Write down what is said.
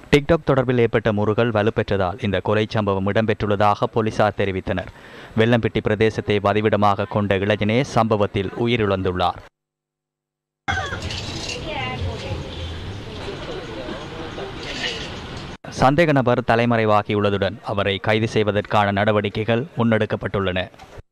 TikTok தொடர்பில் ஏற்பட்ட முறுகல் வலுப்பெற்றதால் இந்த கொலை சம்பவம் இடம்பெற்றுள்ளதாக போலீசார் தெரிவித்தனர். வெள்ளம்பிட்டி பிரதேசத்தை வதிவிடமாக கொண்ட இளைஞனே சம்பவத்தில் உயிரிழந்துள்ளார். சந்தேக நபர் தலைமறைவாகியுள்ளதுடன் அவரை கைது செய்வதற்கான நடவடிக்கைகள் முன்னெடுக்கப்பட்டுள்ளன.